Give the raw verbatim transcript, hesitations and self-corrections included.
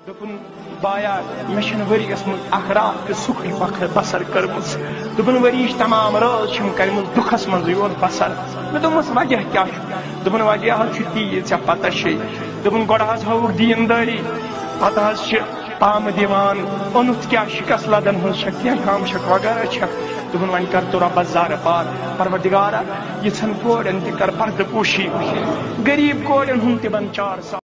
दोपन बाया मे वरियस मज अख रात तो सुख बसर कर्म दोपन वरिश तमाम रात कर्म दुखस मज योन बसर मे दोपस वजह क्या दोपन वजह ती ऐ पता दोपन गोड़ हवुक दीनदारी पत ताम दिवान ओनुत क्या शिकस लदन क्या काम शक वगैरह दोपन वन कर तो रब्बस जार पार परवरदिगारा यिछन कोड़न त कर पर्द पोशी गरीब कोड़न हुन त बन चार